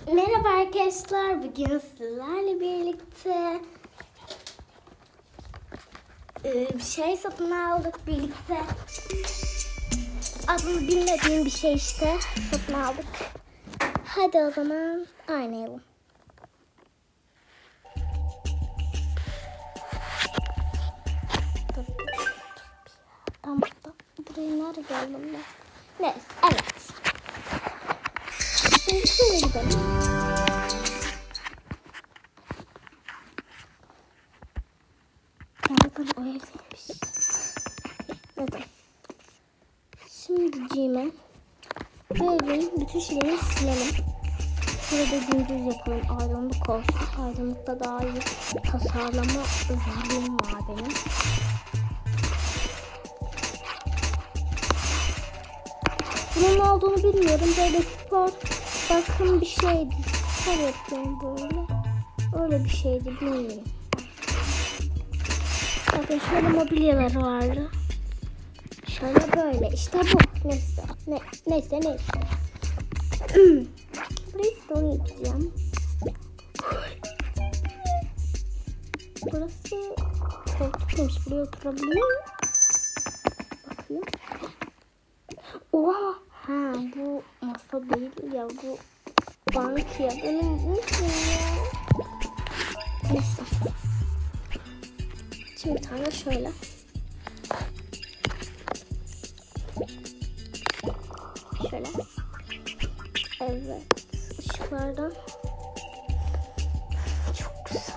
Merhaba arkadaşlar, bugün sizlerle birlikte bir şey satın aldık birlikte. Adını bilmediğim bir şey işte satın aldık. Hadi o zaman oynayalım. Tamam. Buraya nerede geldim ben? Neyse, evet. Şimdi şuraya gidelim. Nereden o evdeymiş? Evet. Şimdi G'me bu evin bütün şeyleri silelim. Burada gündüz yapalım. Aydınlık olsun. Aydınlıkta daha iyi tasarlama özelliğim var benim. Bunun ne olduğunu bilmiyorum. Böyle spor bakım bir şeydi. Spor yapıyorum böyle. Öyle bir şeydi, bilmiyorum. Bakın şöyle mobilyalar vardı. Şöyle böyle. İşte bu. Neyse. Burayı stone yapacağım. Burası koltukmuş. Buraya oturabiliyor muyum? Bakayım. Oha! Ha, bu masa değil ya, bu bank ya. Benim unuttum ya. Neyse. Şimdi bir tane şöyle. Şöyle. Evet. Işıklardan. Çok güzel.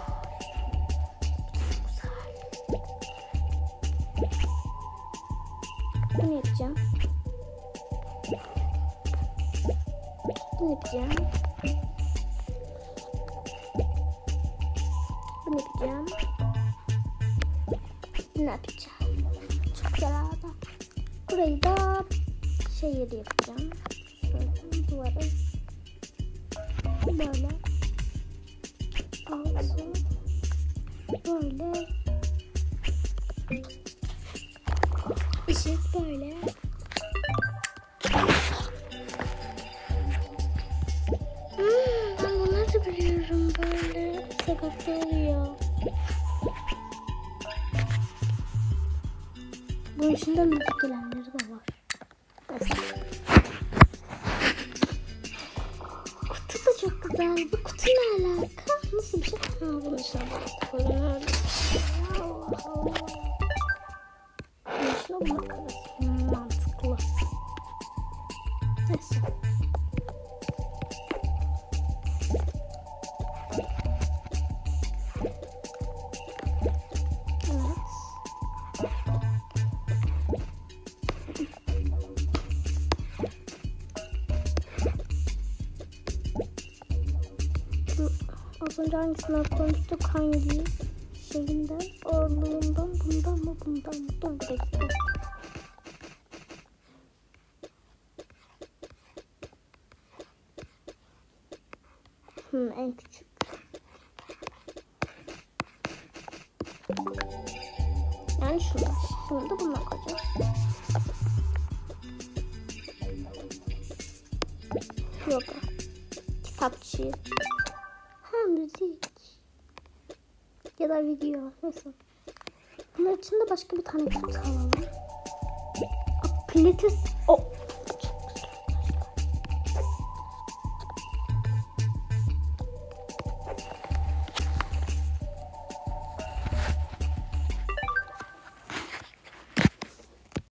Bunu yapacağım. Bunu yapacağım. Bunu yapacağım. Ne yapacağım? Çok güzel abi. Burayı da şey yeri yapacağım. Şöyle duvara. Böyle. Altı. Böyle. Işık böyle. Ben bunları da biliyorum, böyle sokakta oluyor. Bunun içinde müzik gelenleri de var. Mesela. Kutu da çok güzel. Bu kutu ne alaka? Nasıl bir şey? Ha, bunun içine koyuyor. Allah Allah. Bunun içine bakıyoruz. Mantıklı. Neyse. Az önce hangisini konuştuk, hangi şeyinden, ağırlığından, bundan mı? Dur bir dakika. En küçük. Yani şunlar. Bunu da bununla koyacağız. Yoga. Kitapçı. Müzik. Ya da video. Nasıl? Bunun için de başka bir tane kutu alalım. Pilates